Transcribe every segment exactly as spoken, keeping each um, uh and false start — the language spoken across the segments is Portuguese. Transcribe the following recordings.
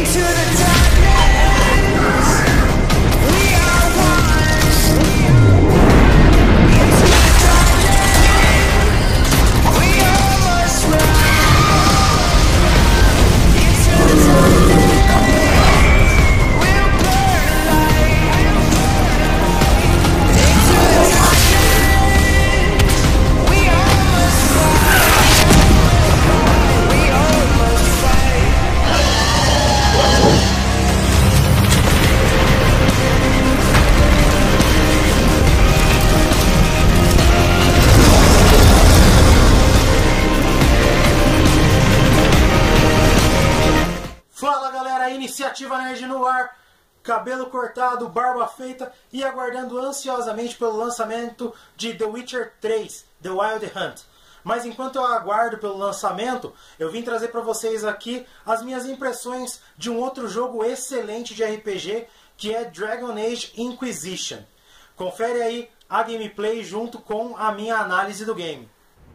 Iniciativa Nerd no ar, cabelo cortado, barba feita e aguardando ansiosamente pelo lançamento de The Witcher três, The Wild Hunt. Mas enquanto eu aguardo pelo lançamento, eu vim trazer para vocês aqui as minhas impressões de um outro jogo excelente de R P G, que é Dragon Age Inquisition. Confere aí a gameplay junto com a minha análise do game.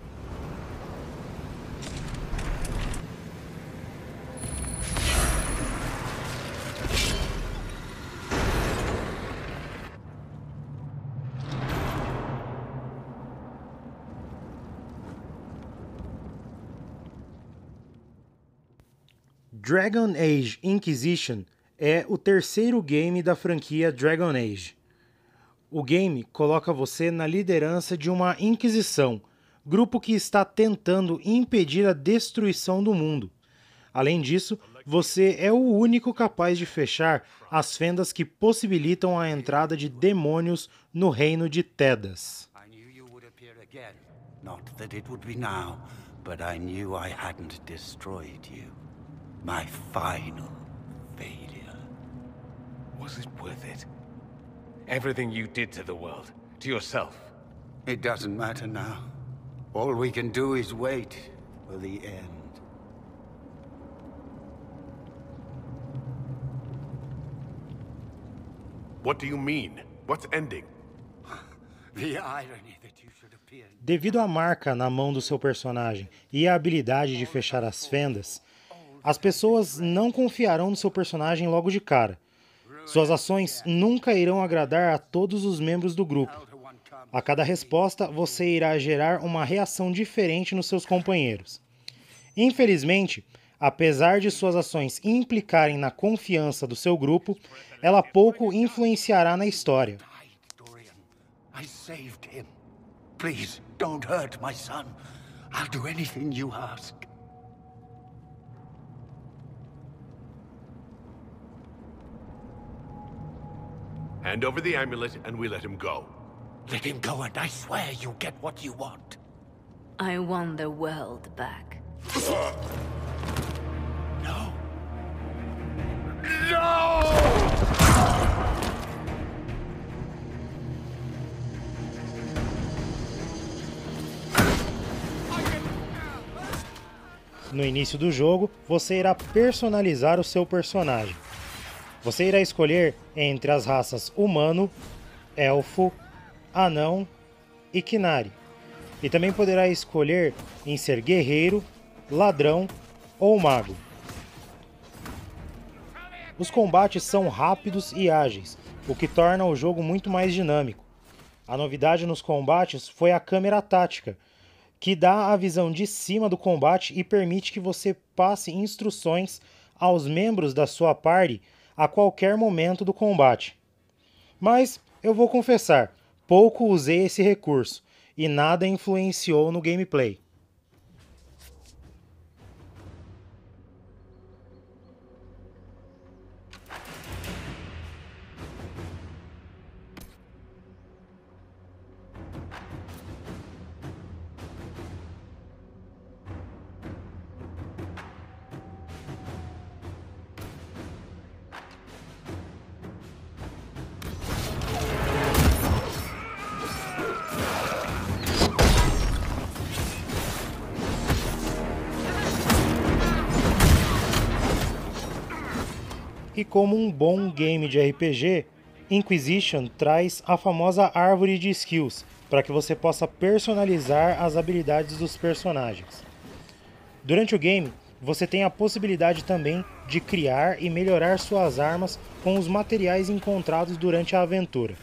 Dragon Age Inquisition é o terceiro game da franquia Dragon Age. O game coloca você na liderança de uma Inquisição, grupo que está tentando impedir a destruição do mundo. Além disso, você é o único capaz de fechar as fendas que possibilitam a entrada de demônios no reino de Thedas. My final failure. Was it worth it? Everything you did to the world, to yourself. It doesn't matter now. All we can do is wait for the end. What do you mean? What's ending? The irony that you should appear. Devido à marca na mão do seu personagem e à habilidade de fechar as fendas, as pessoas não confiarão no seu personagem logo de cara. Suas ações nunca irão agradar a todos os membros do grupo. A cada resposta, você irá gerar uma reação diferente nos seus companheiros. Infelizmente, apesar de suas ações implicarem na confiança do seu grupo, ela pouco influenciará na história. I saved him. Please, don't hurt my son. I'll do anything you ask. Hand over the amulet and we let him go. Let him go and I swear you'll get what you want. I want the world back. No. No! No início do jogo, você irá personalizar o seu personagem. Você irá escolher entre as raças humano, elfo, anão e Qunari. E também poderá escolher em ser guerreiro, ladrão ou mago. Os combates são rápidos e ágeis, o que torna o jogo muito mais dinâmico. A novidade nos combates foi a câmera tática, que dá a visão de cima do combate e permite que você passe instruções aos membros da sua party a qualquer momento do combate. Mas, eu vou confessar, pouco usei esse recurso e nada influenciou no gameplay. E como um bom game de R P G, Inquisition traz a famosa árvore de skills, para que você possa personalizar as habilidades dos personagens. Durante o game, você tem a possibilidade também de criar e melhorar suas armas com os materiais encontrados durante a aventura.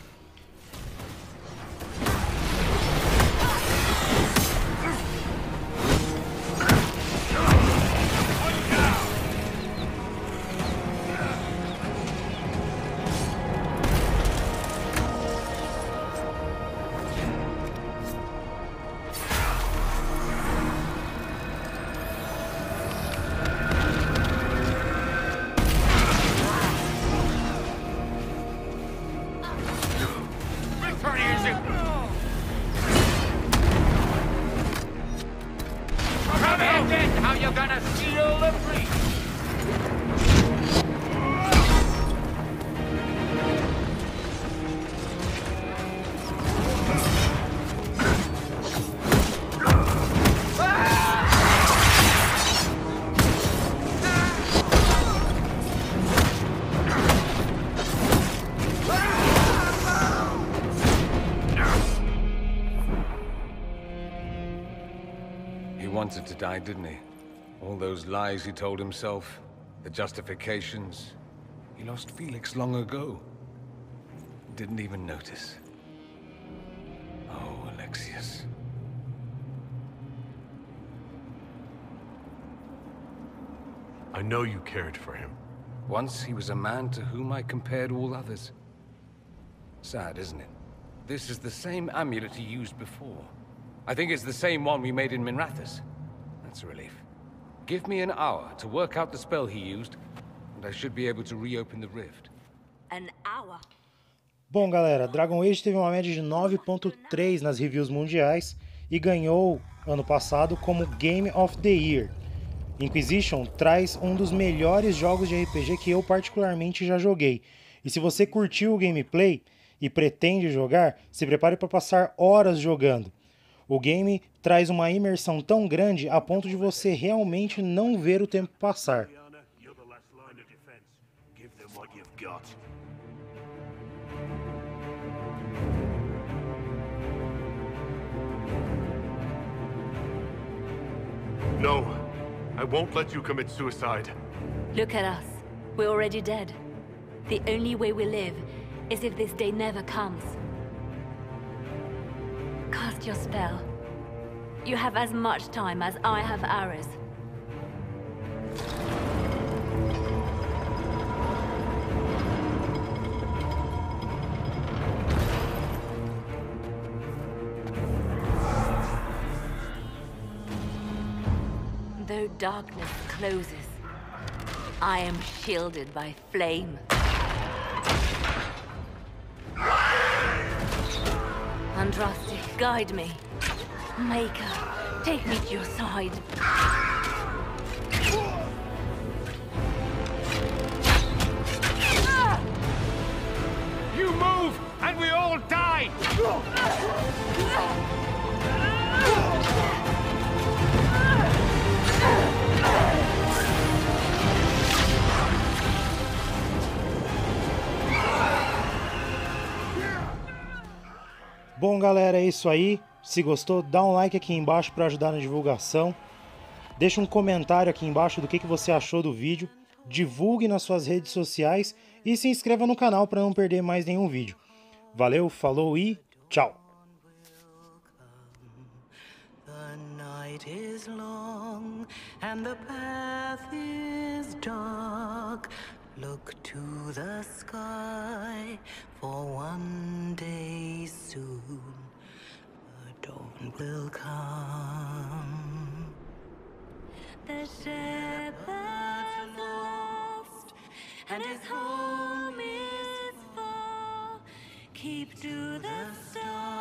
He wanted to die, didn't he? All those lies he told himself, the justifications. He lost Felix long ago. Didn't even notice. Oh, Alexius. I know you cared for him. Once he was a man to whom I compared all others. Sad, isn't it? This is the same amulet he used before. I think it's the same one we made in Minrathous. That's a relief. Give me an hour to work out the spell he used, and I should be able to reopen the rift. An hour? Bom, galera, Dragon Age teve uma média de nove ponto três nas reviews mundiais e ganhou, ano passado, como Game of the Year. Inquisition traz um dos melhores jogos de R P G que eu particularmente já joguei. E se você curtiu o gameplay e pretende jogar, se prepare para passar horas jogando. O game traz uma imersão tão grande a ponto de você realmente não ver o tempo passar. No, I won't let you commit suicide. Look at us. We're already dead. The only way we live is if this day never comes. Cast your spell. You have as much time as I have hours. Though darkness closes, I am shielded by flame. Andraste, guide me. Maker, take me to your side. You move, and we all die! Bom, galera, é isso aí. Se gostou, dá um like aqui embaixo para ajudar na divulgação. Deixa um comentário aqui embaixo do que, que você achou do vídeo. Divulgue nas suas redes sociais e se inscreva no canal para não perder mais nenhum vídeo. Valeu, falou e tchau! Look to the sky, for one day soon the dawn will come. The shepherd's lost, and his home is far. Keep to the stars.